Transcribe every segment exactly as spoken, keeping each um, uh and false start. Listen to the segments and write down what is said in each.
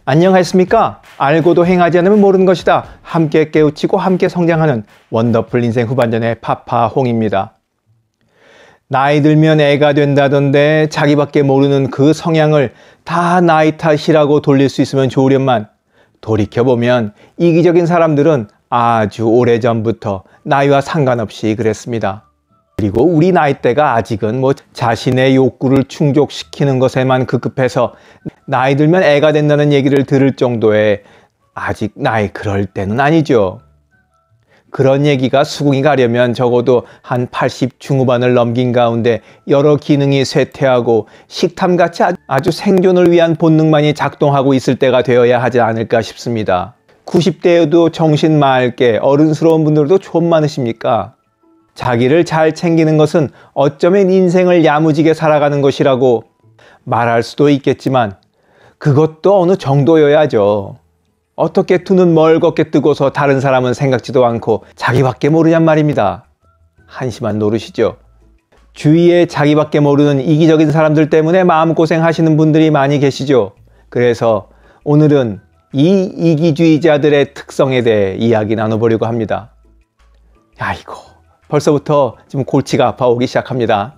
안녕하십니까? 알고도 행하지 않으면 모르는 것이다. 함께 깨우치고 함께 성장하는 원더풀 인생 후반전의 파파홍입니다. 나이 들면 애가 된다던데 자기밖에 모르는 그 성향을 다 나이 탓이라고 돌릴 수 있으면 좋으련만 돌이켜보면 이기적인 사람들은 아주 오래전부터 나이와 상관없이 그랬습니다. 그리고 우리 나이대가 아직은 뭐 자신의 욕구를 충족시키는 것에만 급급해서 나이 들면 애가 된다는 얘기를 들을 정도의 아직 나이 그럴 때는 아니죠. 그런 얘기가 수긍이 가려면 적어도 한 팔십 중후반을 넘긴 가운데 여러 기능이 쇠퇴하고 식탐같이 아주 생존을 위한 본능만이 작동하고 있을 때가 되어야 하지 않을까 싶습니다. 구십 대에도 정신 맑게 어른스러운 분들도 좀 많으십니까? 자기를 잘 챙기는 것은 어쩌면 인생을 야무지게 살아가는 것이라고 말할 수도 있겠지만 그것도 어느 정도여야죠. 어떻게 두 눈 멀겋게 뜨고서 다른 사람은 생각지도 않고 자기밖에 모르냔 말입니다. 한심한 노릇이죠. 주위에 자기밖에 모르는 이기적인 사람들 때문에 마음고생 하시는 분들이 많이 계시죠. 그래서 오늘은 이 이기주의자들의 특성에 대해 이야기 나눠보려고 합니다. 아이고, 벌써부터 지금 골치가 아파오기 시작합니다.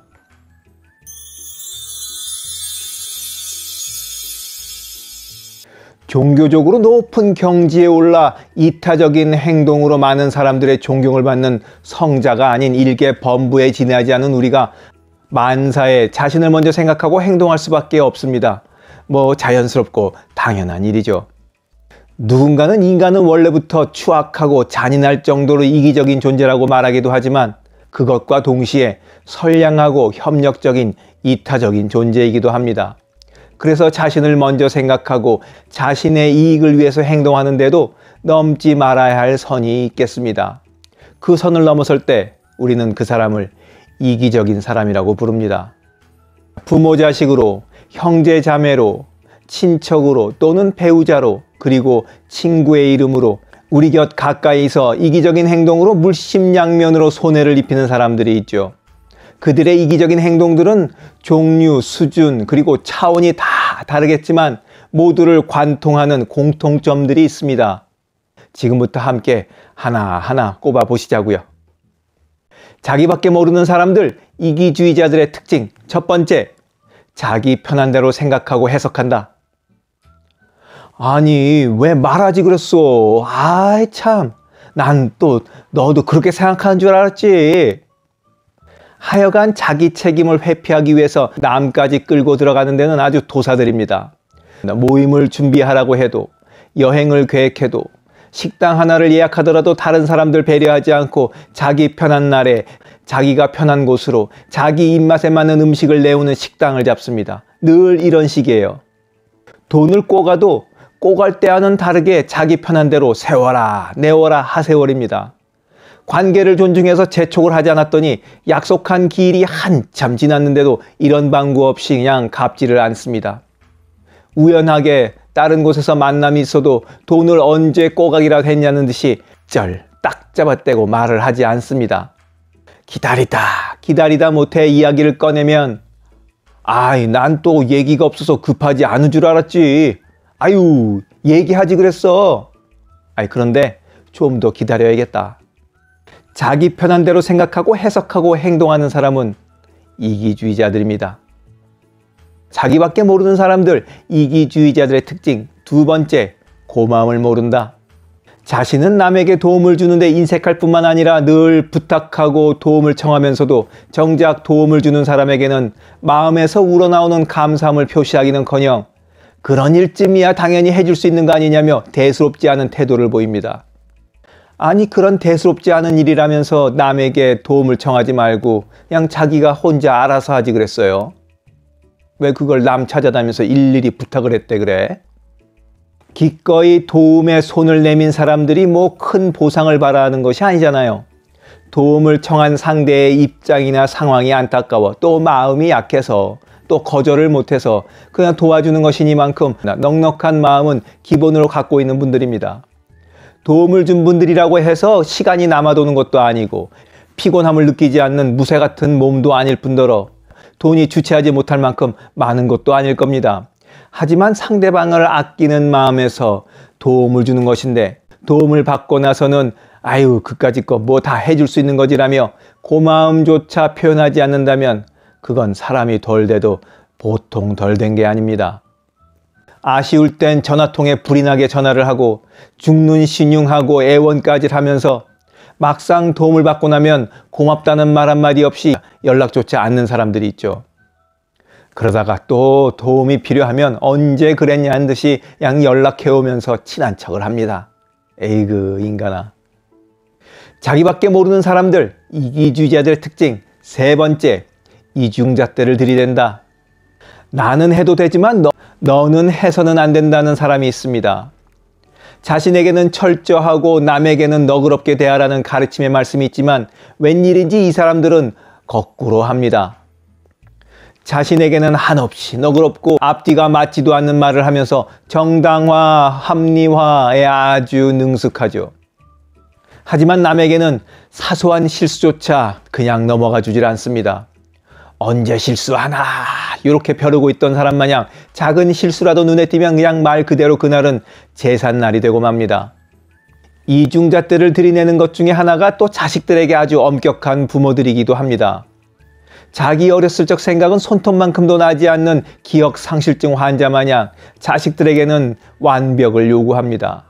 종교적으로 높은 경지에 올라 이타적인 행동으로 많은 사람들의 존경을 받는 성자가 아닌 일개 범부에 지내지 않은 우리가 만사에 자신을 먼저 생각하고 행동할 수밖에 없습니다. 뭐 자연스럽고 당연한 일이죠. 누군가는 인간은 원래부터 추악하고 잔인할 정도로 이기적인 존재라고 말하기도 하지만 그것과 동시에 선량하고 협력적인 이타적인 존재이기도 합니다. 그래서 자신을 먼저 생각하고 자신의 이익을 위해서 행동하는데도 넘지 말아야 할 선이 있겠습니다. 그 선을 넘어설 때 우리는 그 사람을 이기적인 사람이라고 부릅니다. 부모 자식으로, 형제 자매로, 친척으로 또는 배우자로 그리고 친구의 이름으로 우리 곁 가까이서 이기적인 행동으로 물심양면으로 손해를 입히는 사람들이 있죠. 그들의 이기적인 행동들은 종류, 수준, 그리고 차원이 다 다르겠지만 모두를 관통하는 공통점들이 있습니다. 지금부터 함께 하나하나 꼽아 보시자고요. 자기밖에 모르는 사람들, 이기주의자들의 특징. 첫 번째, 자기 편한 대로 생각하고 해석한다. 아니, 왜 말하지 그랬어? 아이 참, 난 또 너도 그렇게 생각하는 줄 알았지. 하여간 자기 책임을 회피하기 위해서 남까지 끌고 들어가는 데는 아주 도사들입니다. 모임을 준비하라고 해도, 여행을 계획해도, 식당 하나를 예약하더라도 다른 사람들 배려하지 않고 자기 편한 날에 자기가 편한 곳으로 자기 입맛에 맞는 음식을 내오는 식당을 잡습니다. 늘 이런 식이에요. 돈을 꼬가도 꼬갈 때와는 다르게 자기 편한 대로 세워라, 내워라 하세월입니다. 관계를 존중해서 재촉을 하지 않았더니 약속한 기일이 한참 지났는데도 이런 방구 없이 그냥 갚지를 않습니다. 우연하게 다른 곳에서 만남이 있어도 돈을 언제 꼬가기라 했냐는 듯이 절 딱 잡아떼고 말을 하지 않습니다. 기다리다 기다리다 못해 이야기를 꺼내면 아이, 난 또 얘기가 없어서 급하지 않은 줄 알았지. 아유, 얘기하지 그랬어. 아이, 그런데 좀 더 기다려야겠다. 자기 편한 대로 생각하고 해석하고 행동하는 사람은 이기주의자들입니다. 자기밖에 모르는 사람들, 이기주의자들의 특징. 두 번째, 고마움을 모른다. 자신은 남에게 도움을 주는데 인색할 뿐만 아니라 늘 부탁하고 도움을 청하면서도 정작 도움을 주는 사람에게는 마음에서 우러나오는 감사함을 표시하기는커녕 그런 일쯤이야 당연히 해줄 수 있는 거 아니냐며 대수롭지 않은 태도를 보입니다. 아니, 그런 대수롭지 않은 일이라면서 남에게 도움을 청하지 말고 그냥 자기가 혼자 알아서 하지 그랬어요. 왜 그걸 남 찾아다니면서 일일이 부탁을 했대 그래? 기꺼이 도움에 손을 내민 사람들이 뭐 큰 보상을 바라는 것이 아니잖아요. 도움을 청한 상대의 입장이나 상황이 안타까워 또 마음이 약해서 또 거절을 못해서 그냥 도와주는 것이니만큼 넉넉한 마음은 기본으로 갖고 있는 분들입니다. 도움을 준 분들이라고 해서 시간이 남아도는 것도 아니고 피곤함을 느끼지 않는 무쇠 같은 몸도 아닐 뿐더러 돈이 주체하지 못할 만큼 많은 것도 아닐 겁니다. 하지만 상대방을 아끼는 마음에서 도움을 주는 것인데, 도움을 받고 나서는 아유 그까짓 거 뭐 다 해줄 수 있는 거지라며 고마움조차 표현하지 않는다면 그건 사람이 덜 돼도 보통 덜 된 게 아닙니다. 아쉬울 땐 전화통에 불이 나게 전화를 하고 죽는 신용하고 애원까지 하면서 막상 도움을 받고 나면 고맙다는 말 한마디 없이 연락조차 않는 사람들이 있죠. 그러다가 또 도움이 필요하면 언제 그랬냐는 듯이 양 연락해오면서 친한 척을 합니다. 에이그 인간아. 자기밖에 모르는 사람들, 이기주의자들의 특징 세 번째, 이중잣대를 들이댄다. 나는 해도 되지만 너, 너는 해서는 안 된다는 사람이 있습니다. 자신에게는 철저하고 남에게는 너그럽게 대하라는 가르침의 말씀이 있지만 웬일인지 이 사람들은 거꾸로 합니다. 자신에게는 한없이 너그럽고 앞뒤가 맞지도 않는 말을 하면서 정당화, 합리화에 아주 능숙하죠. 하지만 남에게는 사소한 실수조차 그냥 넘어가 주질 않습니다. 언제 실수하나 이렇게 벼르고 있던 사람 마냥 작은 실수라도 눈에 띄면 그냥 말 그대로 그날은 제삿날이 되고 맙니다. 이중잣대를 들이내는 것 중에 하나가 또 자식들에게 아주 엄격한 부모들이기도 합니다. 자기 어렸을 적 생각은 손톱만큼도 나지 않는 기억상실증 환자 마냥 자식들에게는 완벽을 요구합니다.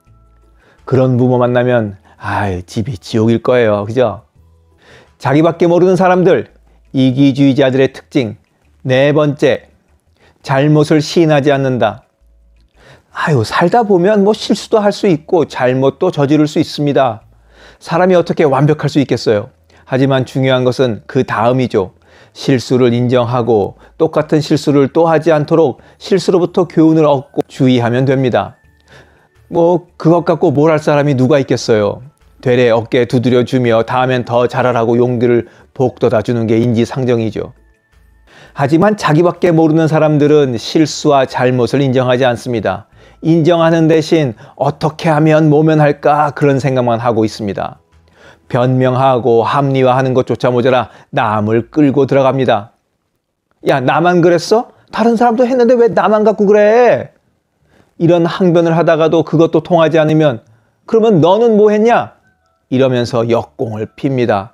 그런 부모 만나면 아이 집이 지옥일 거예요. 그죠? 자기밖에 모르는 사람들, 이기주의자들의 특징 네 번째, 잘못을 시인하지 않는다. 아유 살다 보면 뭐 실수도 할 수 있고 잘못도 저지를 수 있습니다. 사람이 어떻게 완벽할 수 있겠어요? 하지만 중요한 것은 그 다음이죠. 실수를 인정하고 똑같은 실수를 또 하지 않도록 실수로부터 교훈을 얻고 주의하면 됩니다. 뭐 그것 갖고 뭘 할 사람이 누가 있겠어요. 되레 어깨에 두드려 주며 다음엔 더 잘하라고 용기를 북돋아 주는 게 인지상정이죠. 하지만 자기밖에 모르는 사람들은 실수와 잘못을 인정하지 않습니다. 인정하는 대신 어떻게 하면 모면할까 그런 생각만 하고 있습니다. 변명하고 합리화하는 것조차 모자라 남을 끌고 들어갑니다. 야 나만 그랬어? 다른 사람도 했는데 왜 나만 갖고 그래? 이런 항변을 하다가도 그것도 통하지 않으면 그러면 너는 뭐 했냐? 이러면서 역공을 핍니다.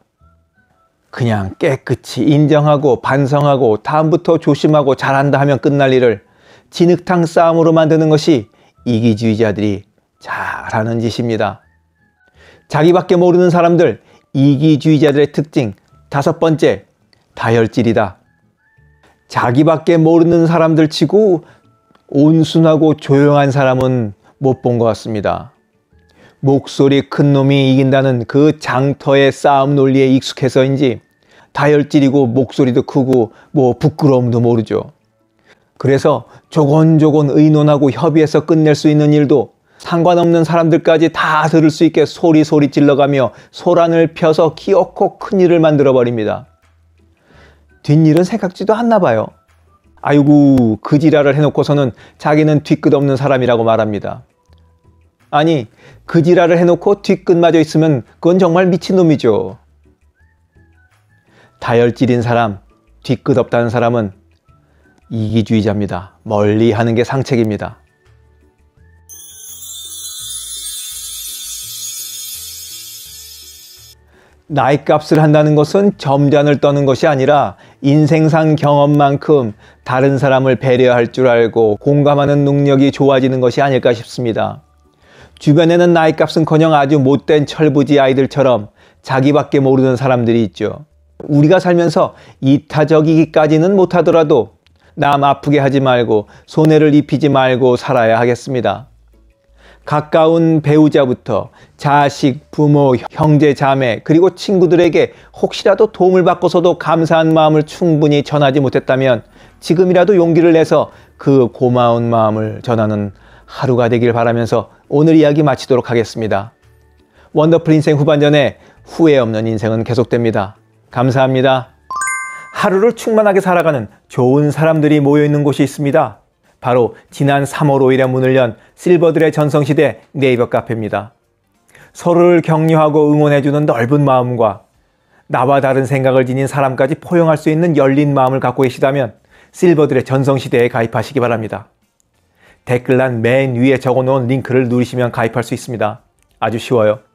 그냥 깨끗이 인정하고 반성하고 다음부터 조심하고 잘한다 하면 끝날 일을 진흙탕 싸움으로 만드는 것이 이기주의자들이 잘하는 짓입니다. 자기밖에 모르는 사람들, 이기주의자들의 특징 다섯 번째, 다혈질이다. 자기밖에 모르는 사람들 치고 온순하고 조용한 사람은 못 본 것 같습니다. 목소리 큰 놈이 이긴다는 그 장터의 싸움 논리에 익숙해서인지 다혈질이고 목소리도 크고 뭐 부끄러움도 모르죠. 그래서 조곤조곤 의논하고 협의해서 끝낼 수 있는 일도 상관없는 사람들까지 다 들을 수 있게 소리소리 질러가며 소란을 펴서 기어코 큰일을 만들어버립니다. 뒷일은 생각지도 않나 봐요. 아이고 그 지랄을 해놓고서는 자기는 뒤끝 없는 사람이라고 말합니다. 아니 그 지랄을 해놓고 뒤끝마저 있으면 그건 정말 미친놈이죠. 다혈질인 사람, 뒤끝 없다는 사람은 이기주의자입니다. 멀리 하는 게 상책입니다. 나이값을 한다는 것은 점잔을 떠는 것이 아니라 인생상 경험만큼 다른 사람을 배려할 줄 알고 공감하는 능력이 좋아지는 것이 아닐까 싶습니다. 주변에는 나이값은커녕 아주 못된 철부지 아이들처럼 자기밖에 모르는 사람들이 있죠. 우리가 살면서 이타적이기까지는 못하더라도 남 아프게 하지 말고 손해를 입히지 말고 살아야 하겠습니다. 가까운 배우자부터 자식, 부모, 형제, 자매 그리고 친구들에게 혹시라도 도움을 받고서도 감사한 마음을 충분히 전하지 못했다면 지금이라도 용기를 내서 그 고마운 마음을 전하는 하루가 되길 바라면서 오늘 이야기 마치도록 하겠습니다. 원더풀 인생 후반전에 후회 없는 인생은 계속됩니다. 감사합니다. 하루를 충만하게 살아가는 좋은 사람들이 모여있는 곳이 있습니다. 바로 지난 삼월 오일에 문을 연 실버들의 전성시대 네이버 카페입니다. 서로를 격려하고 응원해주는 넓은 마음과 나와 다른 생각을 지닌 사람까지 포용할 수 있는 열린 마음을 갖고 계시다면 실버들의 전성시대에 가입하시기 바랍니다. 댓글란 맨 위에 적어놓은 링크를 누르시면 가입할 수 있습니다. 아주 쉬워요.